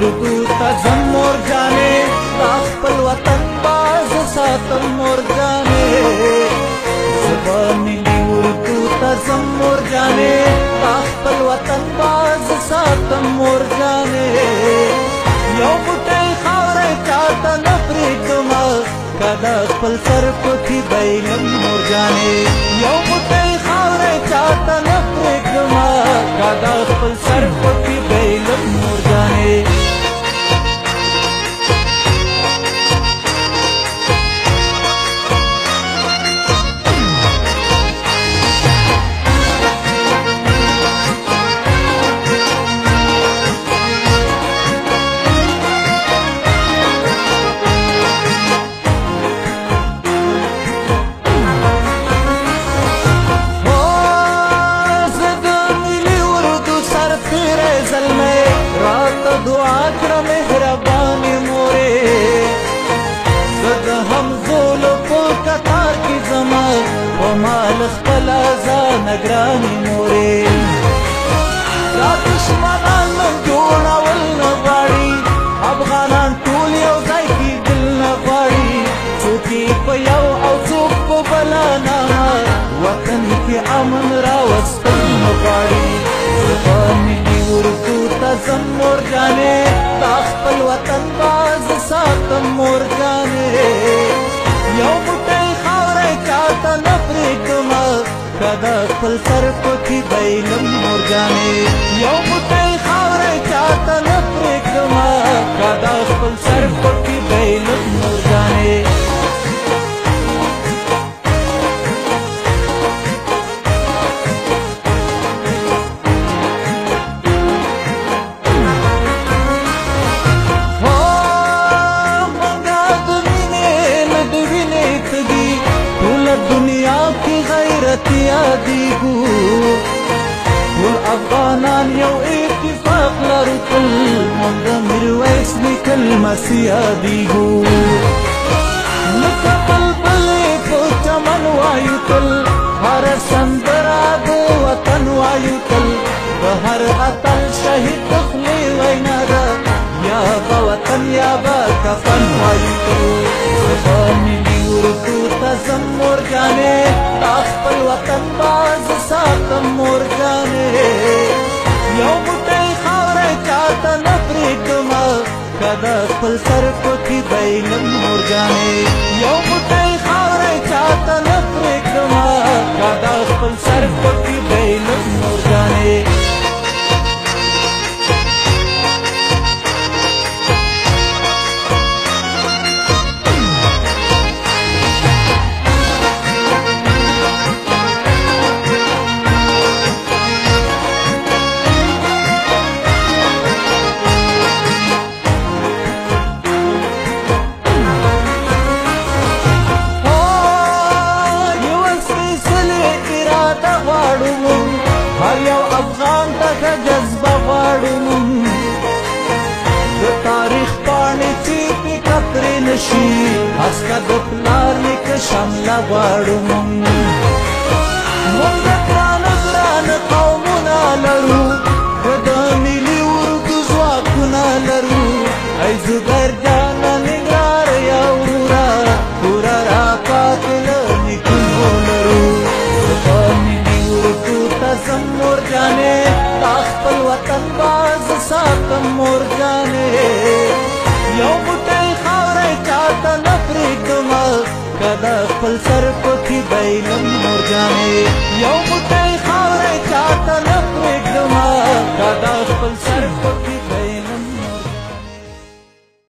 اردو تزم مور جانے خپل وطن باز ساتم مور جانے زبانی اردو تزم مور جانے خپل وطن باز ساتم مور جانے یو بوټی خاورې چاته نه پرېږدمه که د خپل سر پکې بیلم مور جانې یو بوټی خاورې چاته نه پرېږدمه که د خپل سر پکې بیلم مور جانې دعا کړه مهربانې مورې زه د همزولو په کتار کې ځمه په مال خپله ځانه ګرانې مورې دا دشمنان جوړول نه غواړي افغانان ټول یو ځای کېدل نه غواړي څوک یې په یو او څوک په بله نامه وطن کې امن راوستل نه غواړي زبانې اردو تزم مور جانے تا خپل وطن باز ساتم مور جانے یو بوټی خاورې چاته نه پرېږدمه که د خپل سر پکې بیلم مور جانے یو بوټی خاورې چاته نه پرېږدمه که د خپل سر پکې بیلم مور جانے دنیا کی غیرت یادیږو ټول افغانان یو اتفاق لرو تل موږ د میرویس نیکه لمس یادیږو لکه بلبلې په چمن وایو تل هره سندره د وطن وایو تل د هر اتل شهید د خولې وینا ده یا به وطن یا به کفن وایو تل زبانې اردو تزم مور جانے تا خپل وطن باز ساتم مور جانے یو بوټی خاورې چاته نه پرېږدمه که د خپل سر پکې بیلم مور جانے یو بوټی خاورې چاته نه پرېږدمه که د خپل سر پکې بیلم مور جانے هر یو افغان ته جذبه غواړو موږ د تاریخ پاڼې چې پې کترې نشي هسکه د پلار نیکه شمله غواړو موږ د ګرانه ګرانه قومونه لرو که د ملي اردو ځواکونه لرو ای زبرجانه نګار یا وروره توره راپاتې له نیکونو لرو تزم مور جانے تا خپل وطن باز ساتم مور جانے یو بوټی خاورې چاته نه پرېږدمه که د خپل سر پکې بیلم مور جانے یو بوټی خاورې چاته نه پرېږدمه که د خپل سر پکې